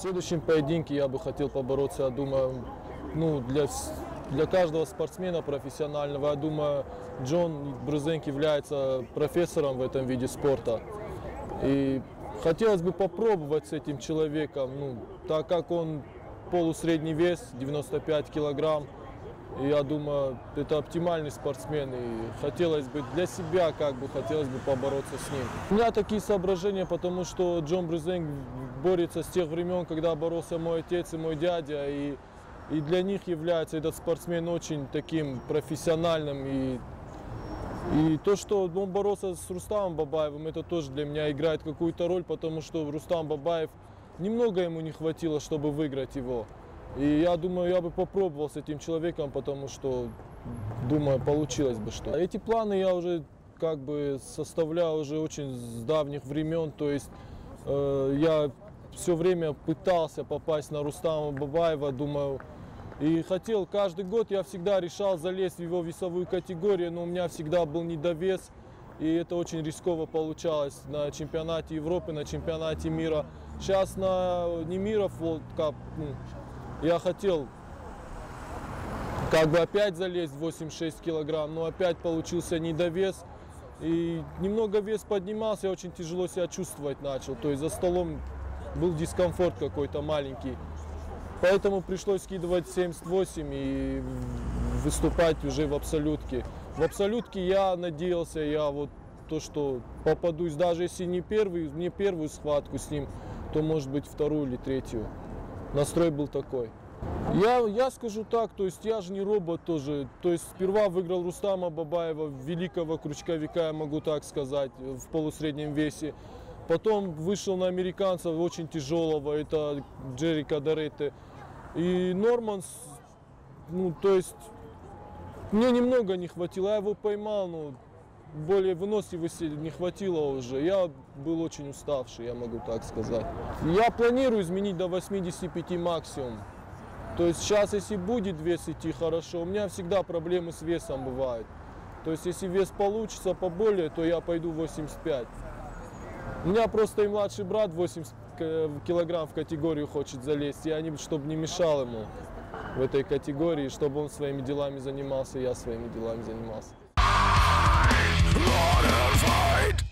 следующем поединке я бы хотел побороться, я думаю, ну, для каждого спортсмена профессионального, я думаю, Джон Брюзенк является профессором в этом виде спорта. И хотелось бы попробовать с этим человеком, ну, так как он полусредний вес, 95 килограмм. И я думаю, это оптимальный спортсмен, и хотелось бы для себя, хотелось бы побороться с ним. У меня такие соображения, потому что Джон Брюзенк борется с тех времен, когда боролся мой отец и мой дядя, и для них является этот спортсмен очень таким профессиональным. И то, что он боролся с Рустамом Бабаевым, это тоже для меня играет какую-то роль, потому что Рустам Бабаев, немного ему не хватило, чтобы выиграть его. И я думаю, я бы попробовал с этим человеком, потому что, думаю, получилось бы что. Эти планы я уже составлял уже очень с давних времен, то есть я все время пытался попасть на Рустама Бабаева, думаю, и хотел, каждый год я всегда решал залезть в его весовую категорию, но у меня всегда был недовес, и это очень рисково получалось на чемпионате Европы, на чемпионате мира. Сейчас на не мира World Cup, я хотел опять залезть в 86 килограмм, но опять получился недовес. И немного вес поднимался, я очень тяжело себя чувствовать начал. То есть за столом был дискомфорт какой-то маленький. Поэтому пришлось скидывать 78 и выступать уже в абсолютке. В абсолютке я надеялся, то, что попадусь, даже если не первую схватку с ним, то может быть вторую или третью. Настрой был такой. Я скажу так, то есть я же не робот тоже. То есть сперва выиграл Рустама Бабаева, великого крючковика, я могу так сказать, в полусреднем весе. Потом вышел на американца очень тяжелого, это Джерри Кадаретте. И Норманс, то есть мне немного не хватило, я его поймал, более выносливости не хватило уже. Я был очень уставший, я могу так сказать. Я планирую изменить до 85 максимум. То есть сейчас, если будет вес идти хорошо, у меня всегда проблемы с весом бывают. То есть если вес получится поболее, то я пойду 85. У меня просто и младший брат 80 килограмм в категорию хочет залезть, чтобы не мешал ему в этой категории, чтобы он своими делами занимался, я своими делами занимался.